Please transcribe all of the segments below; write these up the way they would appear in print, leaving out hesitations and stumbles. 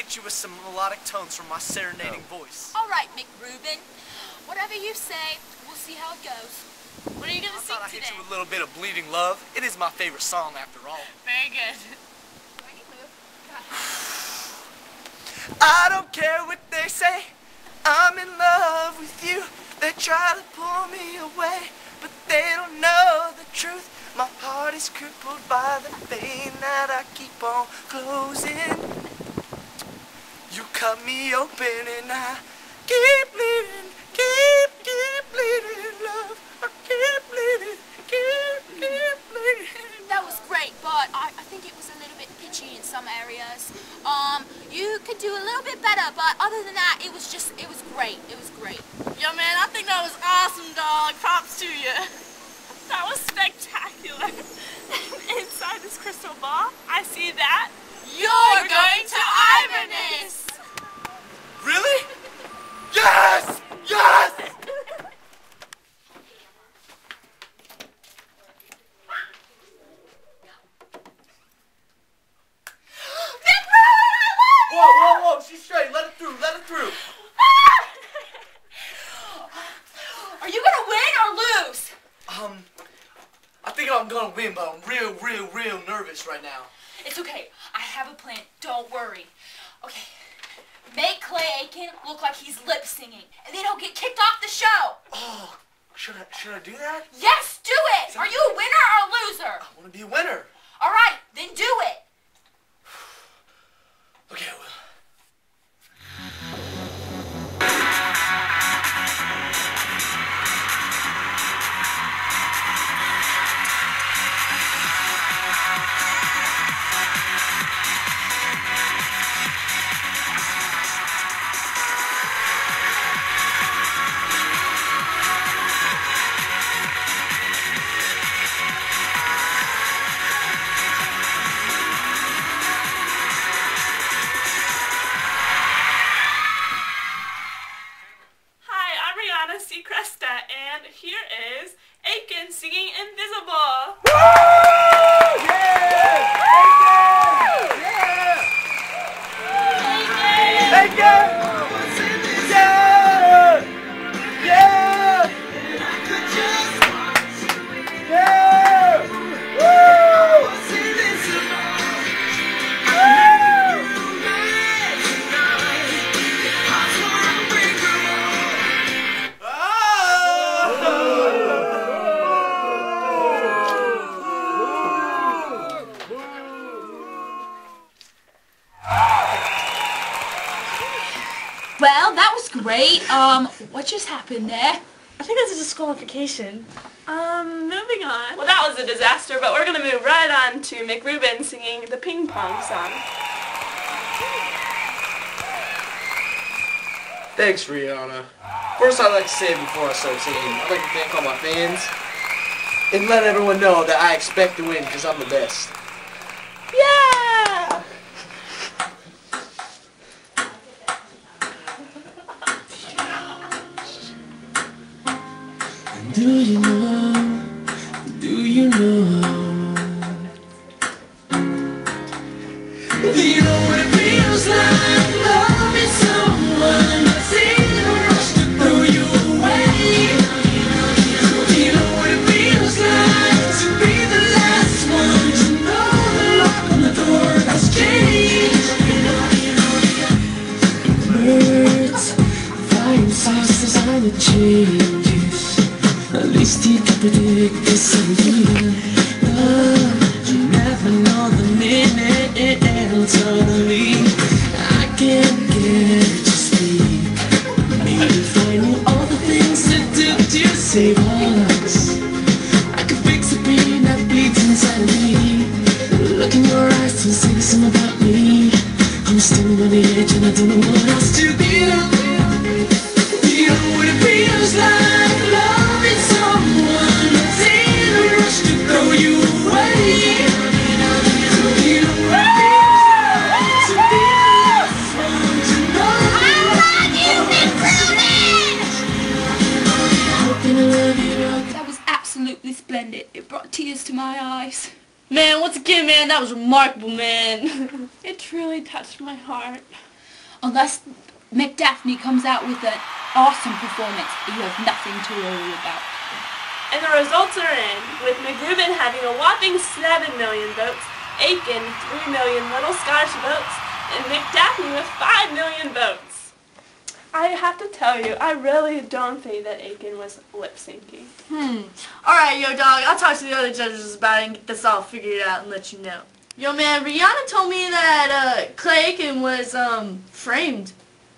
hit you with some melodic tones from my serenading voice. All right, McReuben. Whatever you say, we'll see how it goes. What are you gonna sing I thought I'd today? hit you with a little bit of Bleeding Love. It is my favorite song after all. Very good. I don't care what they say, I'm in love with you. They try to pull me away, but they don't know the truth. My heart is crippled by the vein that I keep on closing. You cut me open and I keep bleeding, keep bleeding, love. I keep bleeding, keep bleeding. That was great, but I think it was a little bit pitchy in some areas. You could do a little bit better, but other than that, it was great. It was great. Yo, man, I think that was awesome, dog. Props to you. That was spectacular. Inside this crystal ball, I see that You're going to Iverness! Really? Yes! Yes! Whoa, she's straight. Let it through, let it through. Are you gonna win or lose? I think I'm gonna win, but I'm real nervous right now. It's okay. I have a plan. Don't worry. Okay. Make Clay Aiken look like he's lip singing, and then he'll get kicked off the show. Oh, should I do that? Yes, do it. Are you a winner or a loser? I want to be a winner. All right, then do it. Okay, I will. And here is Aiken singing Invisible. Woo! Yeah! Aiken! Yeah! Aiken! Yeah! Yeah! Yeah! Woo! Well, that was great. What just happened there? I think that's a disqualification. Moving on. Well, that was a disaster, but we're going to move right on to McReuben singing the ping pong song. Thanks, Rihanna. First, I'd like to say before I start singing, I'd like to thank all my fans and let everyone know that I expect to win because I'm the best. Yeah! Do you know, do you know? Do you know what it feels like loving someone that's in a rush to throw you away? Do you know what it feels like to be the last one to know the lock on the door has changed? Birds flying fast as I changes. At least you can predict this idea. You never know the minute it'll suddenly I can't get it to speak. Maybe finding all the things to do to save us. I could fix the pain that bleeds inside of me. Look in your eyes to say something about me. I'm standing on the edge and I don't know what else to do. Do you know what it feels like loving someone that's in a rush to throw you away? Do you know what it feels like to be the last one to know? I love you, McReuben! That was absolutely splendid. It brought tears to my eyes. Man, once again, man, that was remarkable, man. It truly touched my heart. Unless McDaphne comes out with an awesome performance, you have nothing to worry about. And the results are in, with McRuben having a whopping 7 million votes, Aiken 3 million Little Scottish votes, and McDaphne with 5 million votes. I have to tell you, I really don't think that Aiken was lip-syncing. Alright, yo, dog, I'll talk to the other judges about it and get this all figured out and let you know. Yo, man, Rihanna told me that, Clay Aiken was, framed.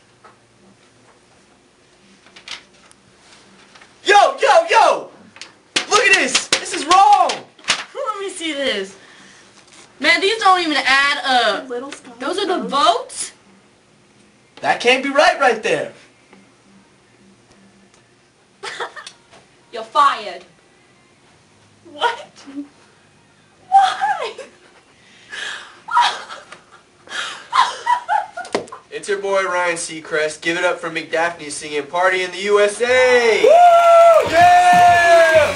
Yo! Look at this! This is wrong! Let me see this. Man, these don't even add up. Those are the votes? That can't be right there. You're fired. What? Why? It's your boy Ryan Seacrest. Give it up for McDaphne singing "Party in the USA." Woo! Yeah!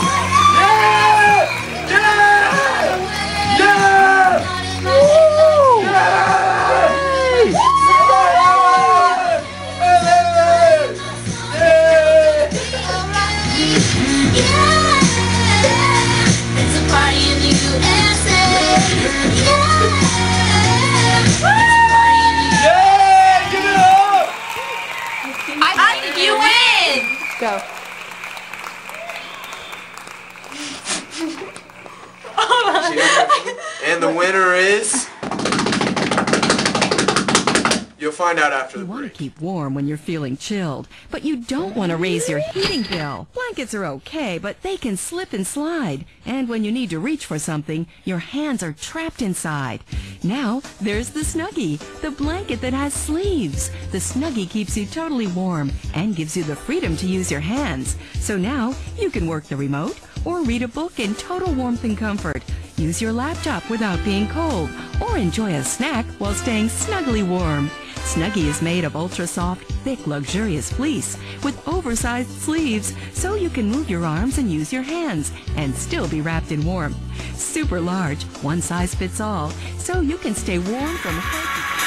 I think you win! Go. And the winner is... You'll find out after the You want to break. keep warm when you're feeling chilled, but you don't want to raise your heating bill. Blankets are okay, but they can slip and slide. And when you need to reach for something, your hands are trapped inside. Now, there's the Snuggie, the blanket that has sleeves. The Snuggie keeps you totally warm and gives you the freedom to use your hands. So now, you can work the remote or read a book in total warmth and comfort. Use your laptop without being cold, or enjoy a snack while staying snugly warm. Snuggie is made of ultra-soft, thick, luxurious fleece with oversized sleeves, so you can move your arms and use your hands and still be wrapped in warmth. Super large, one size fits all, so you can stay warm from head to toe.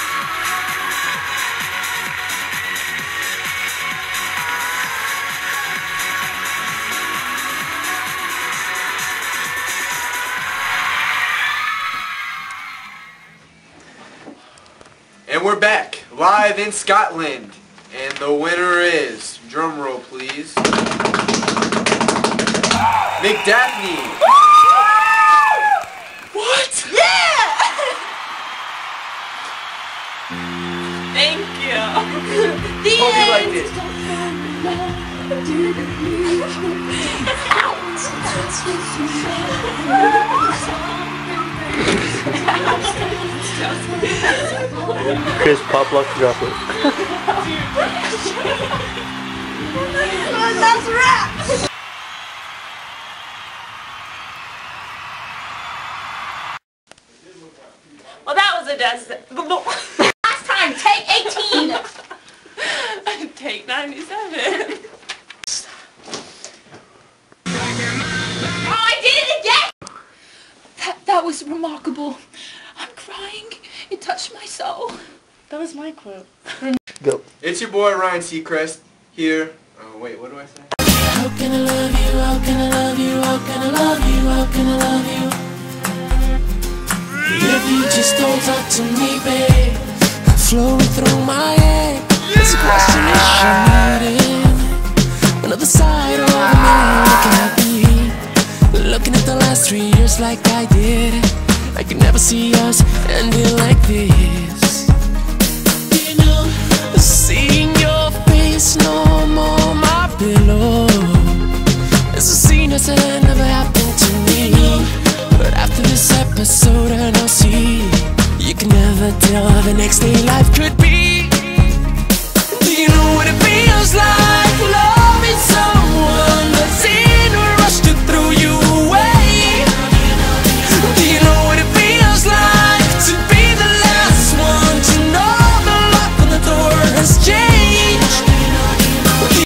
And we're back, live in Scotland. And the winner is, drum roll please, McDaphne. What? Yeah! Thank you. Hope you liked it. Chris, pop lock, drop it. That's a wrap! Well, that was a Last time, take 18! take 97. Oh, I did it again! That was remarkable. I'm crying. It touched my soul. That was my quote. Go. It's your boy Ryan Seacrest here. Oh wait, what do I say? How can I love you? How can I love you? How can I love you? How can I love you? If you just don't talk to me, babe, flowing through my head. It's a question that you're needing. Another side of me looking at me, looking at the last 3 years like I did. I could never see us ending like this. You know, seeing your face no more my pillow. It's a scene that never happened to me. But after this episode and I'll see, you can never tell how the next day life could be.